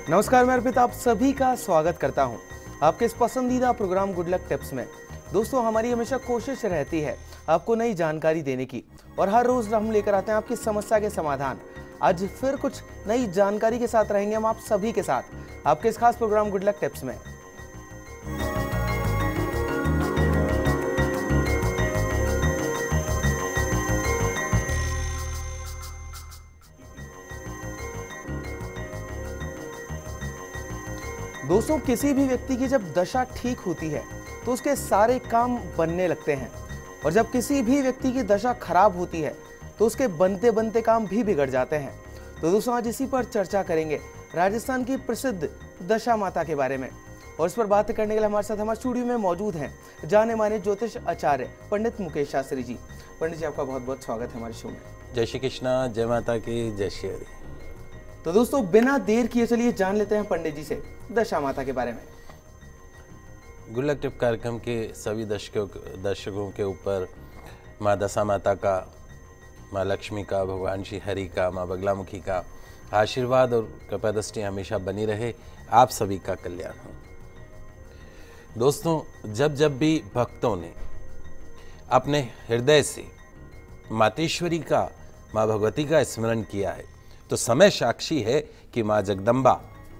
नमस्कार, मैं अर्पित आप सभी का स्वागत करता हूं आपके इस पसंदीदा प्रोग्राम गुड लक टिप्स में। दोस्तों, हमारी हमेशा कोशिश रहती है आपको नई जानकारी देने की और हर रोज हम लेकर आते हैं आपकी समस्या के समाधान। आज फिर कुछ नई जानकारी के साथ रहेंगे हम आप सभी के साथ आपके इस खास प्रोग्राम गुड लक टिप्स में। दोस्तों, किसी भी व्यक्ति की जब दशा ठीक होती है तो उसके सारे काम बनने लगते हैं और जब किसी भी व्यक्ति की दशा खराब होती है तो उसके बनते बनते काम भी बिगड़ जाते हैं। तो दोस्तों, आज इसी पर चर्चा करेंगे राजस्थान की प्रसिद्ध दशा माता के बारे में। और इस पर बात करने के लिए हमारे साथ हमारे स्टूडियो में मौजूद हैं जाने माने ज्योतिष आचार्य पंडित मुकेश शास्त्री जी। पंडित जी, आपका बहुत बहुत स्वागत है हमारे शो में। जय श्री कृष्णा, जय माता की, जय श्री हरि। तो दोस्तों, बिना देर किए चलिए जान लेते हैं पंडित जी से दशा माता के बारे में। गुड लक टिप कार्यक्रम के सभी दर्शकों के ऊपर माँ दशा माता का, माँ लक्ष्मी का, भगवान श्री हरि का, माँ बगलामुखी का आशीर्वाद और कृपा दृष्टि हमेशा बनी रहे। आप सभी का कल्याण हो। दोस्तों, जब भी भक्तों ने अपने हृदय से मातेश्वरी का, माँ भगवती का स्मरण किया है तो समय साक्षी है कि माँ जगदम्बा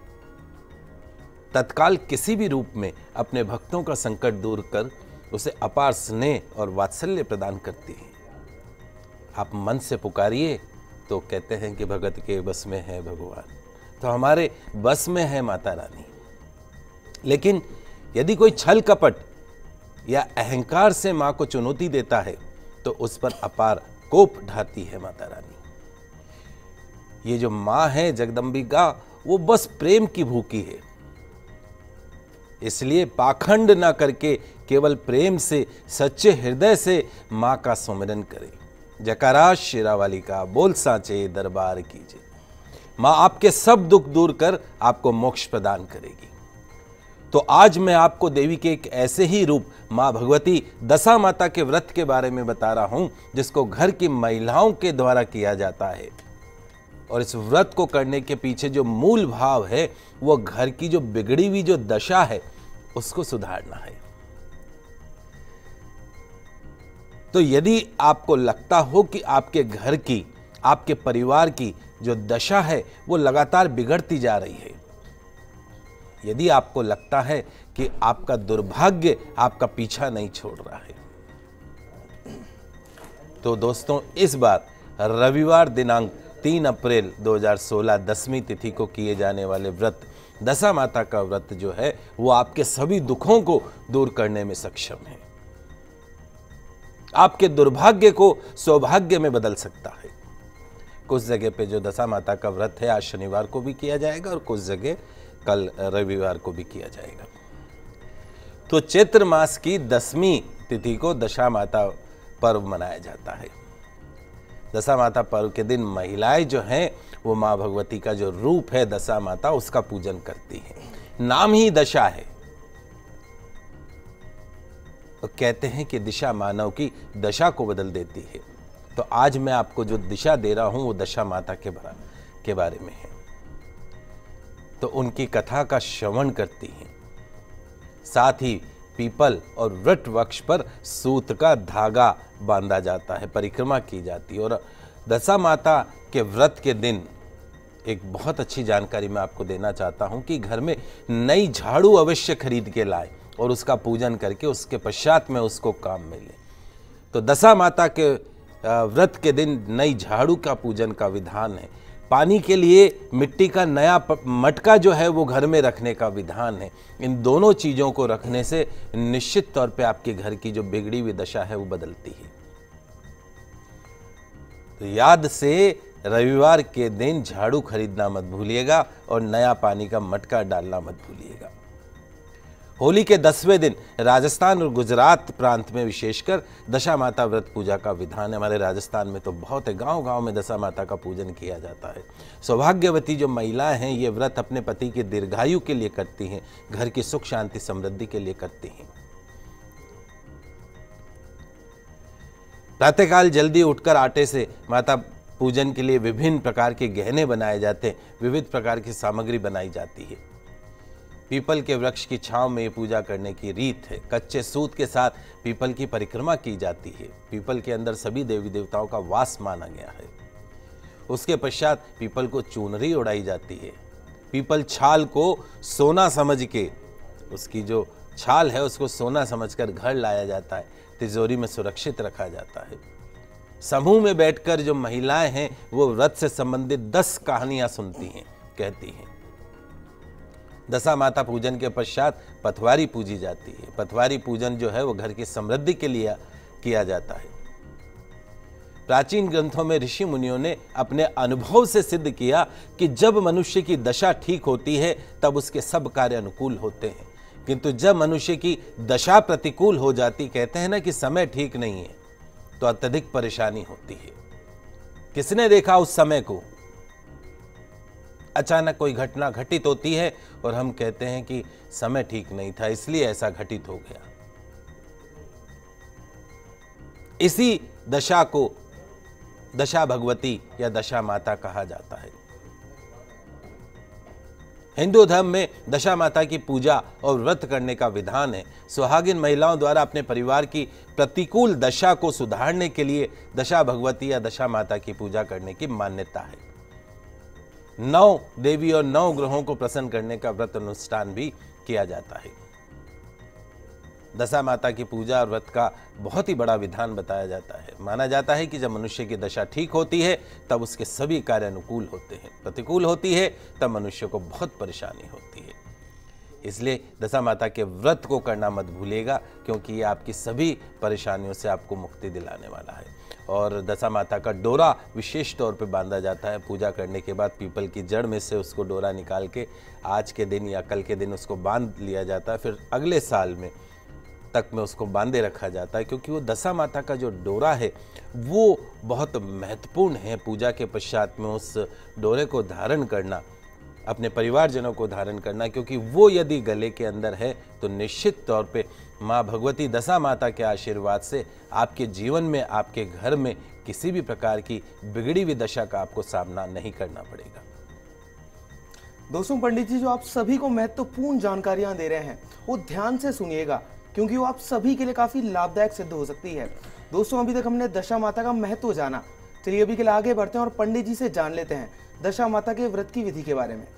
तत्काल किसी भी रूप में अपने भक्तों का संकट दूर कर उसे अपार स्नेह और वात्सल्य प्रदान करती है। आप मन से पुकारिए तो कहते हैं कि भगत के बस में है भगवान, तो हमारे बस में है माता रानी। लेकिन यदि कोई छल कपट या अहंकार से मां को चुनौती देता है तो उस पर अपार कोप ढाती है माता रानी। ये जो मां है जगदम्बिका, वो बस प्रेम की भूखी है। इसलिए पाखंड ना करके केवल प्रेम से, सच्चे हृदय से मां का सुमिरन करें। जयकारा शेरावाली का, बोल साचे दरबार कीजिए। मां आपके सब दुख दूर कर आपको मोक्ष प्रदान करेगी। तो आज मैं आपको देवी के एक ऐसे ही रूप मां भगवती दशा माता के व्रत के बारे में बता रहा हूं जिसको घर की महिलाओं के द्वारा किया जाता है। और इस व्रत को करने के पीछे जो मूल भाव है वो घर की जो बिगड़ी हुई जो दशा है उसको सुधारना है। तो यदि आपको लगता हो कि आपके घर की, आपके परिवार की जो दशा है वो लगातार बिगड़ती जा रही है, यदि आपको लगता है कि आपका दुर्भाग्य आपका पीछा नहीं छोड़ रहा है, तो दोस्तों इस बार रविवार दिनांक 3 अप्रैल 2016 10वीं तिथि को किए जाने वाले व्रत दशा माता का व्रत जो है वो आपके सभी दुखों को दूर करने में सक्षम है। आपके दुर्भाग्य को सौभाग्य में बदल सकता है। कुछ जगह पे जो दशा माता का व्रत है आज शनिवार को भी किया जाएगा और कुछ जगह कल रविवार को भी किया जाएगा। तो चैत्र मास की 10वीं तिथि को दशा माता पर्व मनाया जाता है। दशा माता पर्व के दिन महिलाएं जो हैं वो माँ भगवती का जो रूप है दशा माता, उसका पूजन करती हैं। नाम ही दशा है तो कहते हैं कि दिशा मानव की दशा को बदल देती है। तो आज मैं आपको जो दिशा दे रहा हूं वो दशा माता के बारे में है। तो उनकी कथा का श्रवण करती हैं। साथ ही पीपल और वट वृक्ष पर सूत का धागा बांधा जाता है, परिक्रमा की जाती है। और दशा माता के व्रत के दिन एक बहुत अच्छी जानकारी मैं आपको देना चाहता हूं कि घर में नई झाड़ू अवश्य खरीद के लाए और उसका पूजन करके उसके पश्चात में उसको काम मिले। तो दशा माता के व्रत के दिन नई झाड़ू का पूजन का विधान है। पानी के लिए मिट्टी का नया मटका जो है वो घर में रखने का विधान है। इन दोनों चीज़ों को रखने से निश्चित तौर पे आपके घर की जो बिगड़ी हुई दशा है वो बदलती है। तो याद से रविवार के दिन झाड़ू खरीदना मत भूलिएगा और नया पानी का मटका डालना मत भूलिएगा। होली के 10वें दिन राजस्थान और गुजरात प्रांत में विशेषकर दशा माता व्रत पूजा का विधान है। हमारे राजस्थान में तो बहुत है, गांव-गांव में दशा माता का पूजन किया जाता है। सौभाग्यवती जो महिलाएं हैं ये व्रत अपने पति के दीर्घायु के लिए करती हैं, घर की सुख शांति समृद्धि के लिए करती हैं। प्रातःकाल जल्दी उठकर आटे से माता पूजन के लिए विभिन्न प्रकार के गहने बनाए जाते हैं, विविध प्रकार की सामग्री बनाई जाती है। पीपल के वृक्ष की छांव में ये पूजा करने की रीत है। कच्चे सूत के साथ पीपल की परिक्रमा की जाती है। पीपल के अंदर सभी देवी देवताओं का वास माना गया है। उसके पश्चात पीपल को चूनरी उड़ाई जाती है। पीपल छाल को सोना समझ के, उसकी जो छाल है उसको सोना समझकर घर लाया जाता है, तिजोरी में सुरक्षित रखा जाता है। समूह में बैठकर जो महिलाएं हैं वो व्रत से संबंधित 10 कहानियां सुनती हैं, कहती हैं। दशा माता पूजन के पश्चात पथवारी पूजी जाती है। पथवारी पूजन जो है वो घर की समृद्धि के लिए किया जाता है। प्राचीन ग्रंथों में ऋषि मुनियों ने अपने अनुभव से सिद्ध किया कि जब मनुष्य की दशा ठीक होती है तब उसके सब कार्य अनुकूल होते हैं, किंतु जब मनुष्य की दशा प्रतिकूल हो जाती, कहते हैं ना कि समय ठीक नहीं है, तो अत्यधिक परेशानी होती है। किसने देखा उस समय को? अचानक कोई घटना घटित होती है और हम कहते हैं कि समय ठीक नहीं था इसलिए ऐसा घटित हो गया। इसी दशा को दशा भगवती या दशा माता कहा जाता है। हिंदू धर्म में दशा माता की पूजा और व्रत करने का विधान है। सुहागिन महिलाओं द्वारा अपने परिवार की प्रतिकूल दशा को सुधारने के लिए दशा भगवती या दशा माता की पूजा करने की मान्यता है। 9 देवी और 9 ग्रहों को प्रसन्न करने का व्रत अनुष्ठान भी किया जाता है। दशा माता की पूजा और व्रत का बहुत ही बड़ा विधान बताया जाता है। माना जाता है कि जब मनुष्य की दशा ठीक होती है तब उसके सभी कार्य अनुकूल होते हैं, प्रतिकूल होती है तब मनुष्य को बहुत परेशानी होती है। इसलिए दशा माता के व्रत को करना मत भूलिएगा, क्योंकि ये आपकी सभी परेशानियों से आपको मुक्ति दिलाने वाला है। और दशा माता का डोरा विशेष तौर पे बांधा जाता है। पूजा करने के बाद पीपल की जड़ में से उसको डोरा निकाल के आज के दिन या कल के दिन उसको बांध लिया जाता है, फिर अगले साल में तक में उसको बांधे रखा जाता है, क्योंकि वो दशा माता का जो डोरा है वो बहुत महत्वपूर्ण है। पूजा के पश्चात में उस डोरे को धारण करना, अपने परिवारजनों को धारण करना, क्योंकि वो यदि गले के अंदर है तो निश्चित तौर पे माँ भगवती दशा माता के आशीर्वाद से आपके जीवन में, आपके घर में किसी भी प्रकार की बिगड़ी हुई दशा का आपको सामना नहीं करना पड़ेगा। दोस्तों, पंडित जी जो आप सभी को महत्वपूर्ण जानकारियां दे रहे हैं वो ध्यान से सुनिएगा, क्योंकि वो आप सभी के लिए काफी लाभदायक सिद्ध हो सकती है। दोस्तों, अभी तक हमने दशा माता का महत्व जाना। चलिए अभी के लिए आगे बढ़ते हैं और पंडित जी से जान लेते हैं दशा माता के व्रत की विधि के बारे में।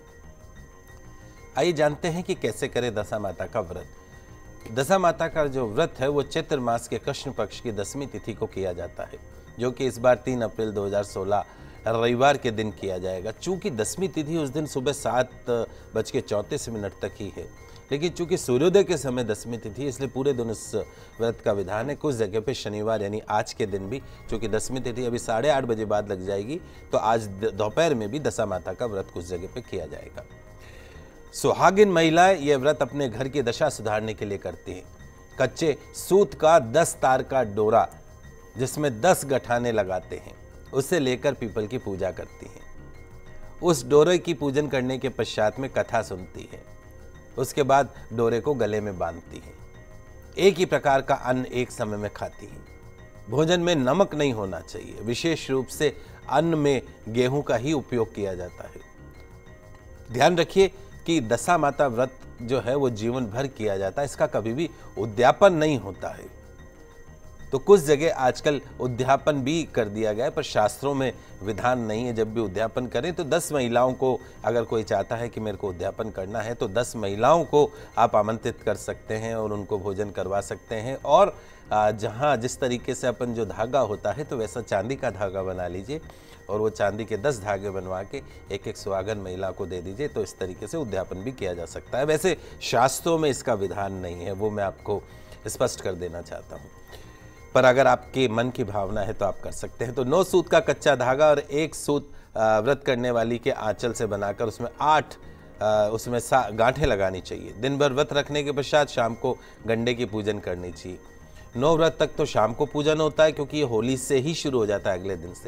आइए जानते हैं कि कैसे करें दशा माता का व्रत। दशा माता का जो व्रत है वो चैत्र मास के कृष्ण पक्ष की 10वीं तिथि को किया जाता है, जो कि इस बार 3 अप्रैल 2016 रविवार के दिन किया जाएगा। चूंकि 10वीं तिथि उस दिन सुबह 7:34 तक ही है, लेकिन चूंकि सूर्योदय के समय 10वीं तिथि, इसलिए पूरे दिन उस व्रत का विधान है। कुछ जगह पे शनिवार यानी आज के दिन भी, चूंकि 10वीं तिथि अभी 8:30 बजे बाद लग जाएगी, तो आज दोपहर में भी दशा माता का व्रत कुछ जगह पे किया जाएगा। सुहागिन महिलाएं यह व्रत अपने घर की दशा सुधारने के लिए करती हैं। कच्चे सूत का 10 तार का डोरा जिसमें 10 गठाने लगाते हैं, उसे लेकर पीपल की पूजा करती हैं। उस डोरे की पूजन करने के पश्चात में कथा सुनती है। उसके बाद डोरे को गले में बांधती हैं। एक ही प्रकार का अन्न एक समय में खाती हैं। भोजन में नमक नहीं होना चाहिए। विशेष रूप से अन्न में गेहूं का ही उपयोग किया जाता है। ध्यान रखिए कि दशा माता व्रत जो है वो जीवन भर किया जाता है, इसका कभी भी उद्यापन नहीं होता है। तो कुछ जगह आजकल उद्यापन भी कर दिया गया है, पर शास्त्रों में विधान नहीं है। जब भी उद्यापन करें तो 10 महिलाओं को, अगर कोई चाहता है कि मेरे को उद्यापन करना है तो 10 महिलाओं को आप आमंत्रित कर सकते हैं और उनको भोजन करवा सकते हैं। और जहाँ जिस तरीके से अपन जो धागा होता है तो वैसा चांदी का धागा बना लीजिए और वो चांदी के 10 धागे बनवा के एक सुहागन महिला को दे दीजिए, तो इस तरीके से उद्यापन भी किया जा सकता है। वैसे शास्त्रों में इसका विधान नहीं है, वो मैं आपको स्पष्ट कर देना चाहता हूँ, पर अगर आपके मन की भावना है तो आप कर सकते हैं। तो 9 सूत का कच्चा धागा और 1 सूत व्रत करने वाली के आंचल से बनाकर उसमें 8 गांठें लगानी चाहिए। दिन भर व्रत रखने के पश्चात शाम को गंडे की पूजन करनी चाहिए। 9 व्रत तक तो शाम को पूजन होता है, क्योंकि ये होली से ही शुरू हो जाता है अगले दिन से।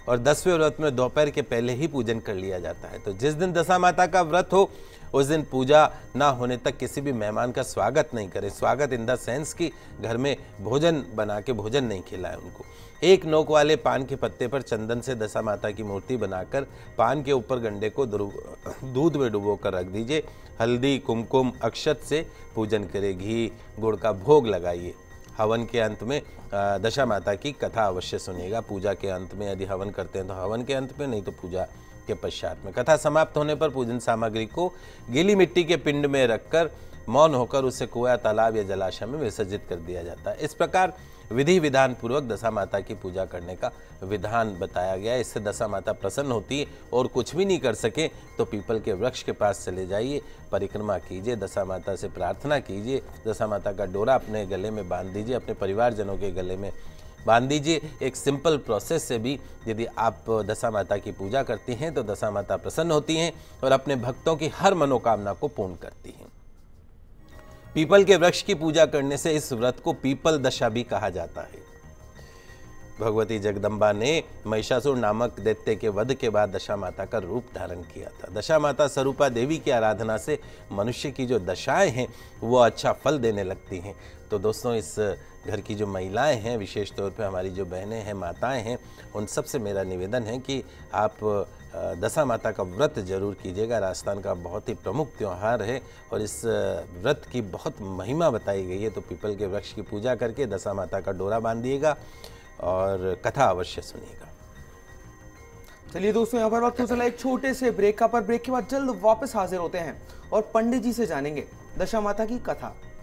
और 10वें व्रत में दोपहर के पहले ही पूजन कर लिया जाता है। तो जिस दिन दशा माता का व्रत हो उस दिन पूजा ना होने तक किसी भी मेहमान का स्वागत नहीं करें। स्वागत इन द सेंस कि घर में भोजन बना के भोजन नहीं खिलाएं उनको। एक नोक वाले पान के पत्ते पर चंदन से दशा माता की मूर्ति बनाकर पान के ऊपर गंडे को दूध में डुबो कर रख दीजिए। हल्दी, कुमकुम, अक्षत से पूजन करें। घी गुड़ का भोग लगाइए। हवन के अंत में दशा माता की कथा अवश्य सुनिएगा। पूजा के अंत में यदि हवन करते हैं तो हवन के अंत में, नहीं तो पूजा के पश्चात में। कथा समाप्त होने पर पूजन सामग्री को गीली मिट्टी के पिंड में रखकर मौन होकर उसे कुआं, तालाब या जलाशय में विसर्जित कर दिया जाता है। इस प्रकार विधि विधान पूर्वक दशा माता की पूजा करने का विधान बताया गया है। इससे दशा माता प्रसन्न होती है और कुछ भी नहीं कर सके तो पीपल के वृक्ष के पास चले जाइए, परिक्रमा कीजिए, दशा माता से प्रार्थना कीजिए, दशा माता का डोरा अपने गले में बांध दीजिए, अपने परिवारजनों के गले में बांध दीजिए। एक सिंपल प्रोसेस से भी यदि आप दशा माता की पूजा करती हैं तो दशा माता प्रसन्न होती हैं और अपने भक्तों की हर मनोकामना को पूर्ण करती हैं। पीपल के वृक्ष की पूजा करने से इस व्रत को पीपल दशा भी कहा जाता है। भगवती जगदम्बा ने महिषासुर नामक दैत्य के वध के बाद दशा माता का रूप धारण किया था। दशा माता स्वरूपा देवी की आराधना से मनुष्य की जो दशाएं हैं वो अच्छा फल देने लगती हैं। तो दोस्तों, इस घर की जो महिलाएं हैं, विशेष तौर पे हमारी जो बहनें हैं, माताएं हैं, उन सब से मेरा निवेदन है कि आप दशा माता का व्रत जरूर कीजिएगा। राजस्थान का बहुत ही प्रमुख त्यौहार है और इस व्रत की बहुत महिमा बताई गई है। तो पीपल के वृक्ष की पूजा करके दशा माता का डोरा बांधिएगा और कथा अवश्य सुनिएगा। चलिए दोस्तों, यहाँ पर वक्त हो चला एक छोटे से ब्रेक का, पर ब्रेक के बाद जल्द वापस हाजिर होते हैं और पंडित जी से जानेंगे दशा माता की कथा।